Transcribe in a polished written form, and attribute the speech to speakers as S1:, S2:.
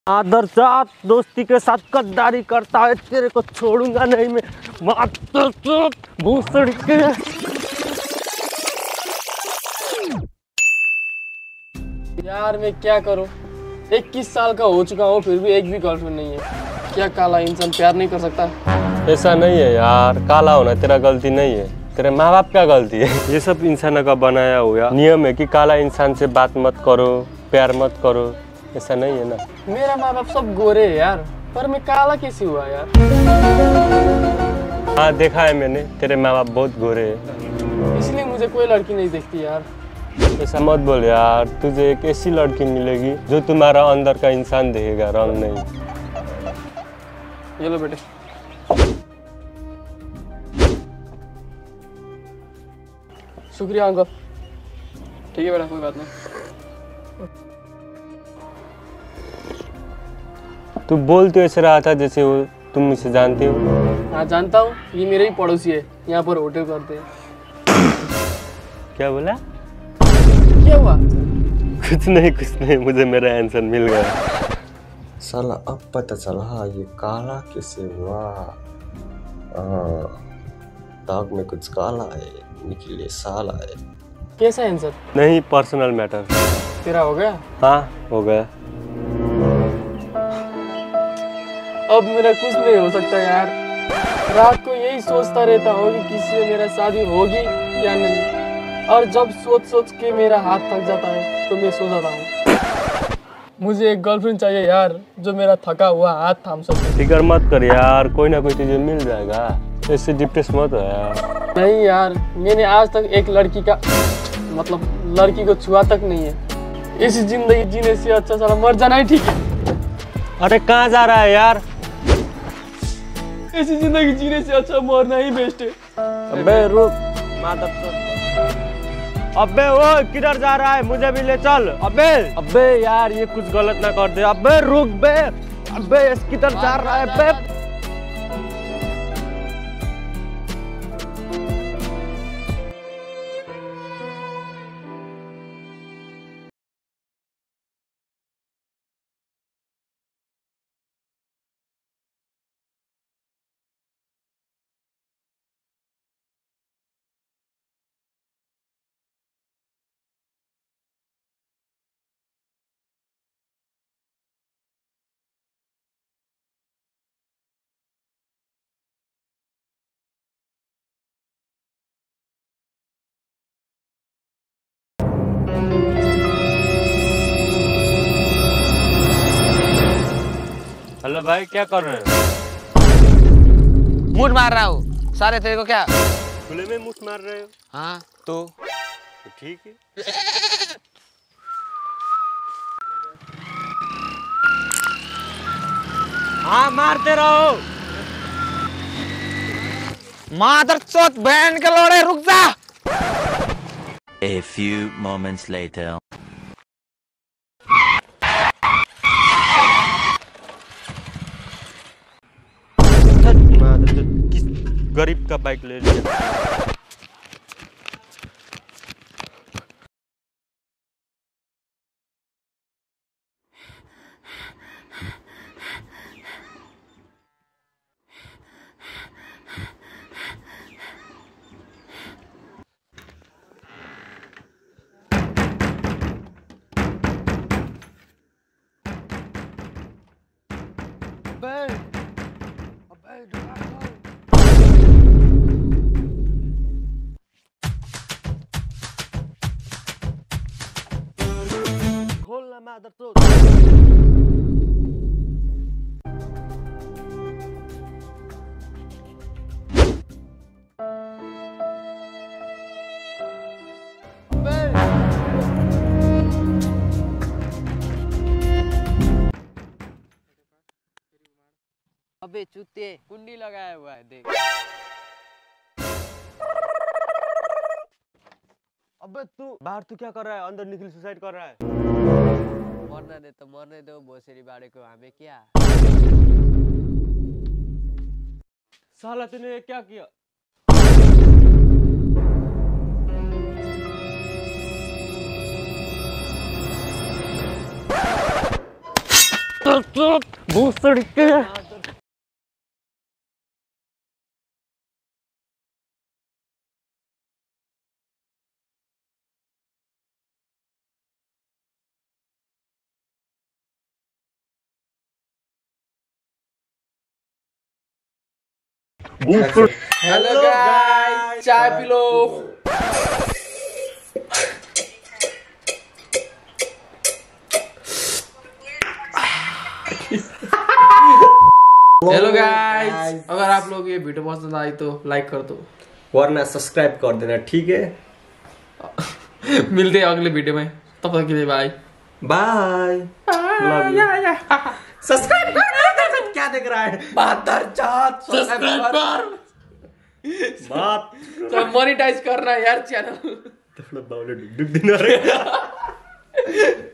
S1: आदरजात दोस्ती के साथ गद्दारी करता है, तेरे को छोड़ूंगा नहीं मैं। भूसड़ के
S2: यार मैं क्या करूं, 21 साल का हो चुका हूं फिर भी एक भी गर्लफ्रेंड नहीं है। क्या काला इंसान प्यार नहीं कर सकता?
S1: ऐसा नहीं है यार, काला होना तेरा गलती नहीं है, तेरे माँ बाप का गलती है। ये सब इंसानों का बनाया हुआ नियम है कि काला इंसान से बात मत करो, प्यार मत करो, ऐसा नहीं है ना।
S2: मेरा माँ बाप सब गोरे है यार, पर मैं काला कैसे हुआ यार?
S1: हाँ देखा है मैंने, तेरे माँ बाप बहुत गोरे हैं,
S2: इसलिए मुझे कोई लड़की नहीं दिखती यार।
S1: ऐसा मत बोल यार, तुझे एक ऐसी लड़की मिलेगी जो तुम्हारा अंदर का इंसान देखेगा, रंग नहीं।
S2: ये लो बेटे। शुक्रिया अंकल। ठीक है बेटा, कोई बात नहीं।
S1: तू बोल तो ऐसे रहा था जैसे वो तुम मुझसे जानते हो।
S2: हाँ जानता हूँ, ये मेरे ही पड़ोसी है, यहाँ पर होटल करते हैं।
S1: क्या बोला?
S2: क्या हुआ?
S1: कुछ नहीं, मुझे मेरा आंसर मिल गया।
S3: साला अब पता चला ये काला कैसे हुआ। दाग में कुछ काला है, निकले साला है।
S2: कैसा आंसर?
S1: नहीं, पर्सनल मैटर।
S2: तेरा हो गया?
S1: हाँ हो गया।
S2: अब मेरा कुछ नहीं हो सकता यार। रात को यही सोचता रहता हूँ कि किसी से मेरा शादी होगी या नहीं, और जब सोच के मेरा हाथ थक जाता है तो मैं सो जाता हूँ। मुझे एक गर्लफ्रेंड चाहिए यार, जो मेरा थका हुआ हाथ थाम सके।
S1: फिक्र मत कर यार, कोई ना कोई तुझे मिल जाएगा, ऐसे डिप्रेस मत हो यार।
S2: नहीं यार, मैंने आज तक एक लड़की को छुआ तक नहीं है। इस जिंदगी जीने से अच्छा साला मर जाना ही ठीक है।
S1: अरे कहाँ जा रहा है यार?
S2: ऐसी जिंदगी जीने से अच्छा मरना ही बेस्ट है।
S1: अबे रुक, अबे वो किधर जा रहा है, मुझे भी ले चल। अबे यार ये कुछ गलत ना कर दे। अबे रुक बे, अबे किधर जा रहा है बे? हेलो भाई, क्या कर रहे हो?
S4: मूड मार रहा हूँ। सारे तेरे को क्या
S1: खुले में मुठ मार रहे हो?
S4: हाँ तो
S1: ठीक है। हाँ मारते रहो।
S4: मादर चौथ बहन के लोड़े, रुक जा।
S5: A few moments later.
S1: किस गरीब का बाइक ले लिया? खोलना मादर चोद।
S4: अबे चूते, कुंडी लगाया हुआ है देख।
S1: अबे तू बाहर तू क्या कर रहा है? अंदर निकल, सुसाइड कर रहा है।
S4: मरने दे तो मरने दो, भोसड़ी बाड़े को हमें क्या।
S1: साला तूने ये क्या किया? भूसड़ी के
S2: हेलो गाइस, चाय पी लो। हेलो गाइस, अगर आप लोग ये वीडियो पसंद आई तो लाइक कर दो,
S3: वरना सब्सक्राइब कर देना, ठीक है।
S2: मिलते हैं अगले वीडियो में, तब तक के लिए बाय
S3: बाय। सब्सक्राइब कर, क्या देख रहा है?
S2: सब्सक्राइब कर,
S3: बात
S2: मोनेटाइज करना यार चैनल।
S3: थोड़ा बावले डुग डुग दिन आ रहे